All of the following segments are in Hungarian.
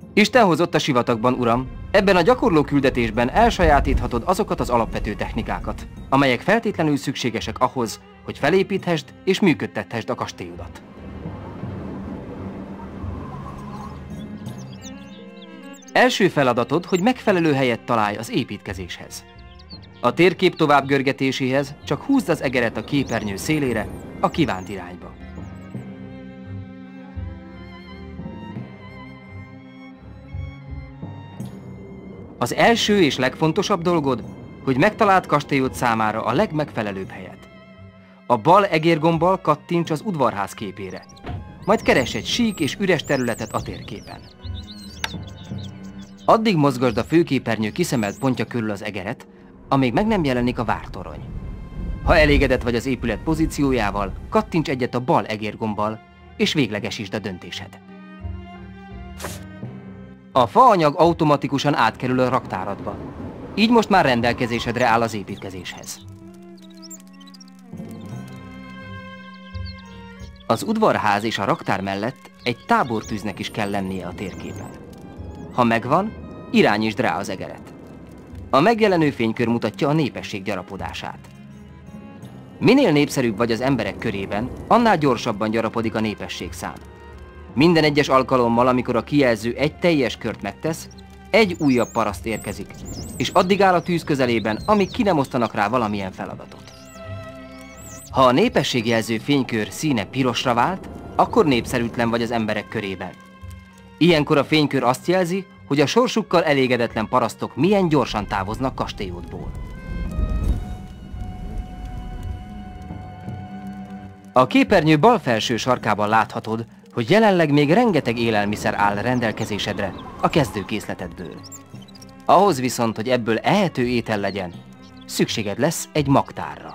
Isten hozott a sivatagban, uram. Ebben a gyakorló küldetésben elsajátíthatod azokat az alapvető technikákat, amelyek feltétlenül szükségesek ahhoz, hogy felépíthesd és működtethesd a kastélyodat. Első feladatod, hogy megfelelő helyet találj az építkezéshez. A térkép továbbgörgetéséhez csak húzd az egeret a képernyő szélére, a kívánt irányba. Az első és legfontosabb dolgod, hogy megtaláld kastélyod számára a legmegfelelőbb helyet. A bal egérgombbal kattints az udvarház képére, majd keresd egy sík és üres területet a térképen. Addig mozgasd a főképernyő kiszemelt pontja körül az egeret, amíg meg nem jelenik a vártorony. Ha elégedett vagy az épület pozíciójával, kattints egyet a bal egérgombbal, és véglegesítsd a döntésed. A faanyag automatikusan átkerül a raktáradba, így most már rendelkezésedre áll az építkezéshez. Az udvarház és a raktár mellett egy tábortűznek is kell lennie a térképen. Ha megvan, irányítsd rá az egeret. A megjelenő fénykör mutatja a népesség gyarapodását. Minél népszerűbb vagy az emberek körében, annál gyorsabban gyarapodik a népességszám. Minden egyes alkalommal, amikor a kijelző egy teljes kört megtesz, egy újabb paraszt érkezik, és addig áll a tűz közelében, amíg ki nem osztanak rá valamilyen feladatot. Ha a népességjelző fénykör színe pirosra vált, akkor népszerűtlen vagy az emberek körében. Ilyenkor a fénykör azt jelzi, hogy a sorsukkal elégedetlen parasztok milyen gyorsan távoznak kastélyodból. A képernyő bal felső sarkában láthatod, hogy jelenleg még rengeteg élelmiszer áll rendelkezésedre a kezdőkészletedből. Ahhoz viszont, hogy ebből ehető étel legyen, szükséged lesz egy magtárra.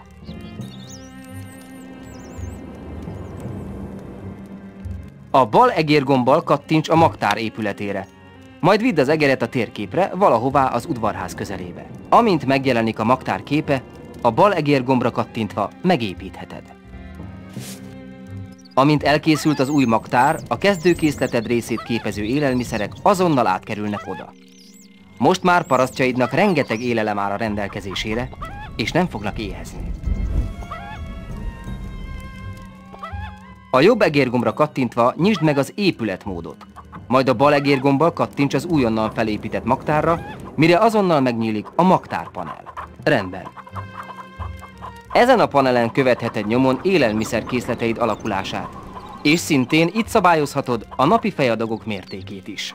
A bal egérgombbal kattints a magtár épületére, majd vidd az egeret a térképre valahová az udvarház közelébe. Amint megjelenik a magtár képe, a bal egérgombra kattintva megépítheted. Amint elkészült az új magtár, a kezdőkészleted részét képező élelmiszerek azonnal átkerülnek oda. Most már parasztjaidnak rengeteg élelem áll a rendelkezésére, és nem fognak éhezni. A jobb egérgombra kattintva nyisd meg az épületmódot, majd a bal egérgombbal kattints az újonnan felépített magtárra, mire azonnal megnyílik a magtárpanel. Rendben. Ezen a panelen követheted nyomon élelmiszerkészleteid alakulását, és szintén itt szabályozhatod a napi fejadagok mértékét is.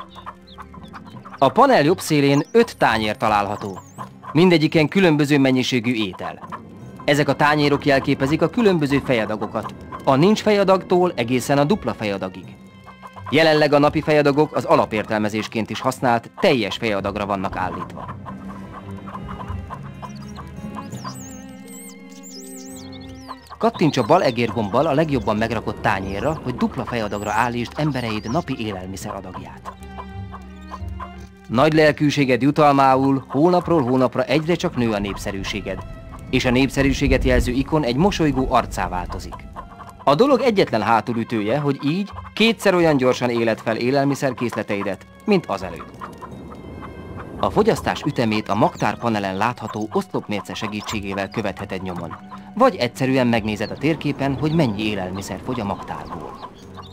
A panel jobb szélén 5 tányér található, mindegyiken különböző mennyiségű étel. Ezek a tányérok jelképezik a különböző fejadagokat, a nincs fejadagtól egészen a dupla fejadagig. Jelenleg a napi fejadagok az alapértelmezésként is használt teljes fejadagra vannak állítva. Kattints a bal egérgombbal a legjobban megrakott tányérra, hogy dupla fejadagra állítsd embereid napi élelmiszer adagját. Nagy lelkűséged jutalmául hónapról hónapra egyre csak nő a népszerűséged, és a népszerűséget jelző ikon egy mosolygó arccá változik. A dolog egyetlen hátulütője, hogy így kétszer olyan gyorsan éled fel élelmiszerkészleteidet, mint azelőtt. A fogyasztás ütemét a magtár panelen látható oszlopmérce segítségével követheted nyomon, vagy egyszerűen megnézed a térképen, hogy mennyi élelmiszer fogy a magtárból.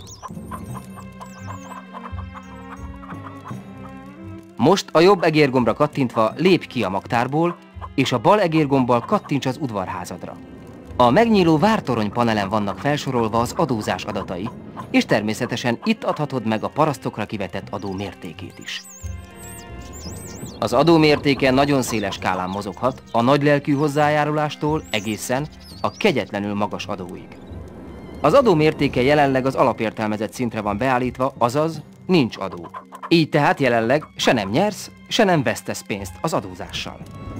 Most a jobb egérgombra kattintva lépj ki a magtárból, és a bal egérgombbal kattints az udvarházadra. A megnyíló vártorony panelen vannak felsorolva az adózás adatai, és természetesen itt adhatod meg a parasztokra kivetett adó mértékét is. Az adó mértéke nagyon széles skálán mozoghat, a nagylelkű hozzájárulástól egészen a kegyetlenül magas adóig. Az adó mértéke jelenleg az alapértelmezett szintre van beállítva, azaz nincs adó. Így tehát jelenleg se nem nyersz, se nem vesztesz pénzt az adózással.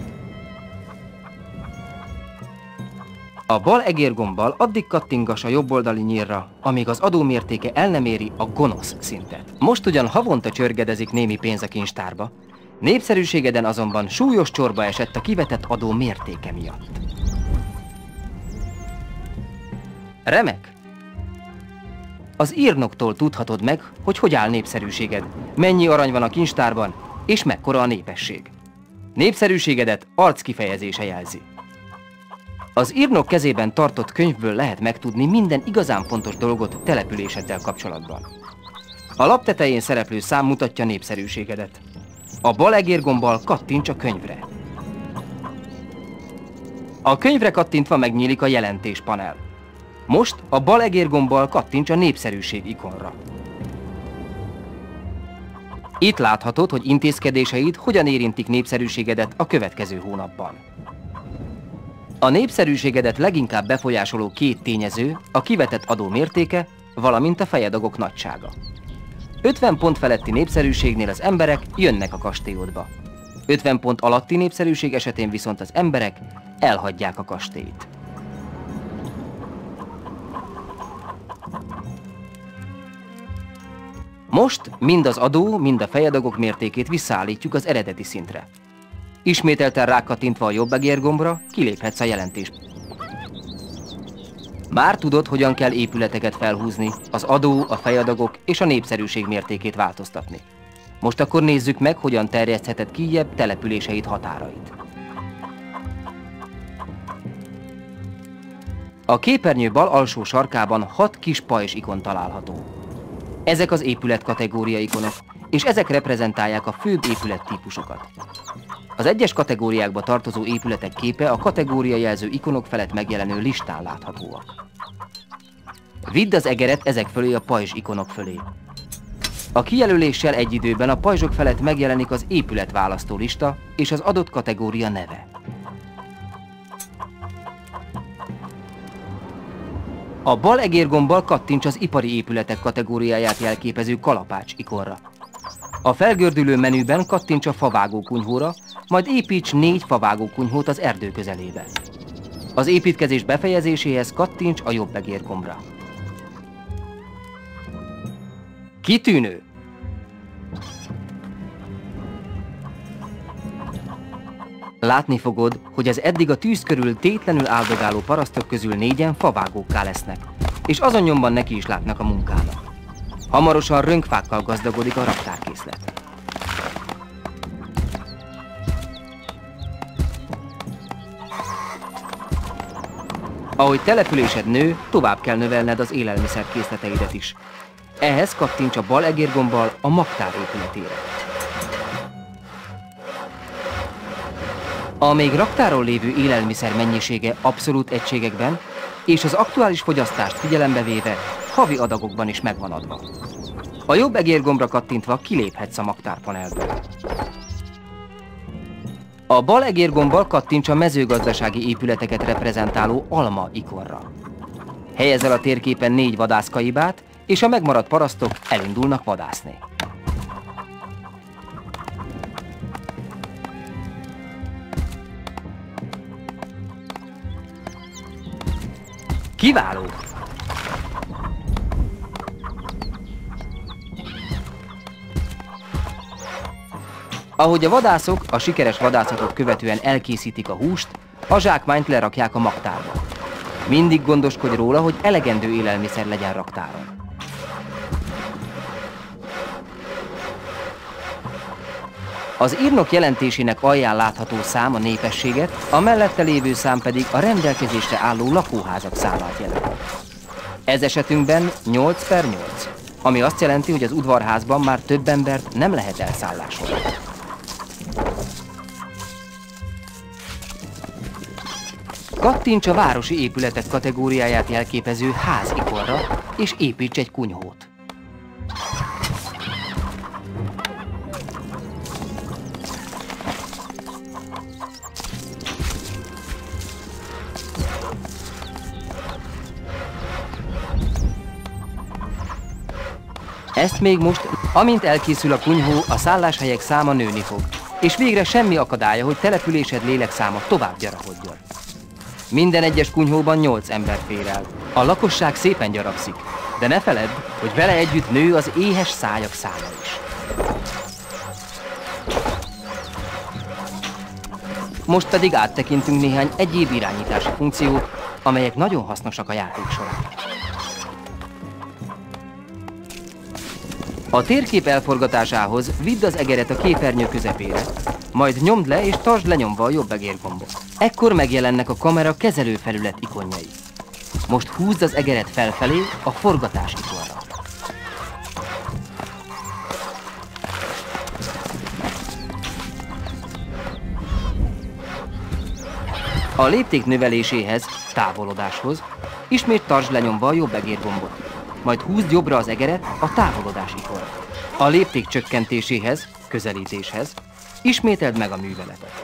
A bal egérgombbal addig kattingass a jobb oldali nyílra, amíg az adó mértéke el nem éri a gonosz szintet. Most ugyan havonta csörgedezik némi pénz a kincstárba, népszerűségeden azonban súlyos csorba esett a kivetett adó mértéke miatt. Remek! Az írnoktól tudhatod meg, hogy áll népszerűséged, mennyi arany van a kincstárban, és mekkora a népesség. Népszerűségedet arckifejezése jelzi. Az írnok kezében tartott könyvből lehet megtudni minden igazán fontos dolgot településeddel kapcsolatban. A lap tetején szereplő szám mutatja népszerűségedet. A bal egérgombbal kattints a könyvre. A könyvre kattintva megnyílik a jelentés panel. Most a bal egérgombbal kattints a népszerűség ikonra. Itt láthatod, hogy intézkedéseid hogyan érintik népszerűségedet a következő hónapban. A népszerűségedet leginkább befolyásoló két tényező a kivetett adó mértéke, valamint a fejedagok nagysága. 50 pont feletti népszerűségnél az emberek jönnek a kastélyodba. 50 pont alatti népszerűség esetén viszont az emberek elhagyják a kastélyt. Most mind az adó, mind a fejedagok mértékét visszaállítjuk az eredeti szintre. Ismételten rákattintva a jobb egérgombra kiléphetsz a jelentést. Már tudod, hogyan kell épületeket felhúzni, az adó, a fejadagok és a népszerűség mértékét változtatni. Most akkor nézzük meg, hogyan terjesztheted kijjebb településeid határait. A képernyő bal alsó sarkában 6 kis pajzs ikon található. Ezek az épület kategória ikonok, és ezek reprezentálják a főbb épülettípusokat. Az egyes kategóriákba tartozó épületek képe a kategóriajelző ikonok felett megjelenő listán láthatóak. Vidd az egeret ezek fölé a pajzs ikonok fölé. A kijelöléssel egy időben a pajzsok felett megjelenik az épületválasztó lista és az adott kategória neve. A bal egérgombbal kattints az ipari épületek kategóriáját jelképező kalapács ikonra. A felgördülő menüben kattints a favágó kunyhóra, majd építs 4 favágó kunyhót az erdő közelébe. Az építkezés befejezéséhez kattints a jobb egérgombra. Kitűnő! Látni fogod, hogy az eddig a tűz körül tétlenül áldogáló parasztok közül 4-en favágókká lesznek, és azon nyomban neki is látnak a munkának. Hamarosan rönkfákkal gazdagodik a raktárkészlet. Ahogy településed nő, tovább kell növelned az élelmiszerkészleteidet is. Ehhez kattints a bal egérgombbal a magtár épületére. A még raktáron lévő élelmiszer mennyisége abszolút egységekben, és az aktuális fogyasztást figyelembe véve havi adagokban is megvan adva. A jobb egérgombra kattintva kiléphetsz a magtárpanelből. A bal egérgombbal kattints a mezőgazdasági épületeket reprezentáló alma ikonra. Helyezz el a térképen 4 vadászkaibát, és a megmaradt parasztok elindulnak vadászni. Kiváló! Ahogy a vadászok a sikeres vadászatot követően elkészítik a húst, a zsákmányt lerakják a magtárba. Mindig gondoskodj róla, hogy elegendő élelmiszer legyen raktáron. Az írnok jelentésének alján látható szám a népességet, a mellette lévő szám pedig a rendelkezésre álló lakóházak számát jelenti. Ez esetünkben 8/8, ami azt jelenti, hogy az udvarházban már több embert nem lehet elszállásolni. Kattints a városi épületek kategóriáját jelképező ház ikonra, és építs egy kunyhót. Ezt még most, amint elkészül a kunyhó, a szálláshelyek száma nőni fog, és végre semmi akadálya, hogy településed lélekszáma tovább gyarapodjon. Minden egyes kunyhóban 8 ember fér el. A lakosság szépen gyarapszik, de ne feledd, hogy vele együtt nő az éhes szájak száma is. Most pedig áttekintünk néhány egyéb irányítási funkciót, amelyek nagyon hasznosak a játék során. A térkép elforgatásához vidd az egeret a képernyő közepére, majd nyomd le és tartsd lenyomva a jobb egérgombot. Ekkor megjelennek a kamera kezelőfelület ikonjai. Most húzd az egeret felfelé a forgatás ikonra. A lépték növeléséhez, távolodáshoz ismét tartsd lenyomva a jobb egérgombot, majd húzd jobbra az egeret a távolodás ikonra. A lépték csökkentéséhez, közelítéshez ismételd meg a műveletet.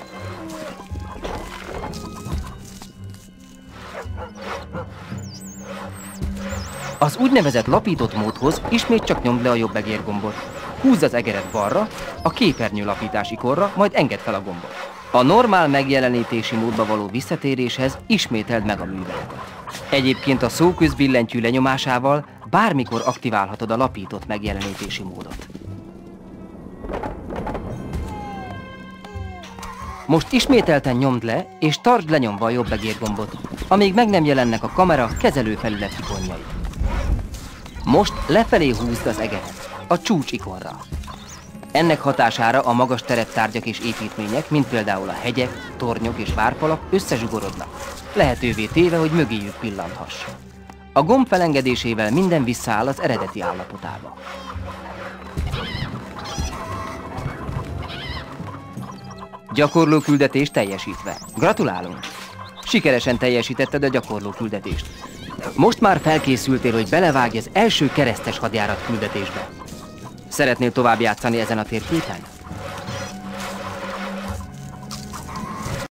Az úgynevezett lapított módhoz ismét csak nyomd le a jobb egérgombot. Húzd az egeret balra, a képernyő lapítás ikonra, majd engedd fel a gombot. A normál megjelenítési módba való visszatéréshez ismételd meg a műveletet. Egyébként a szóközbillentyű lenyomásával bármikor aktiválhatod a lapított megjelenítési módot. Most ismételten nyomd le és tartsd lenyomva a jobb egérgombot, amíg meg nem jelennek a kamera kezelőfelület ikonjai. Most lefelé húzd az egeret, a csúcs ikonra. Ennek hatására a magas tereptárgyak és építmények, mint például a hegyek, tornyok és várfalak összezsugorodnak, lehetővé téve, hogy mögéjük pillanthass. A gomb felengedésével minden visszaáll az eredeti állapotába. Gyakorló küldetés teljesítve. Gratulálunk! Sikeresen teljesítetted a gyakorló küldetést. Most már felkészültél, hogy belevágj az első keresztes hadjárat küldetésbe. Szeretnél tovább játszani ezen a térképen?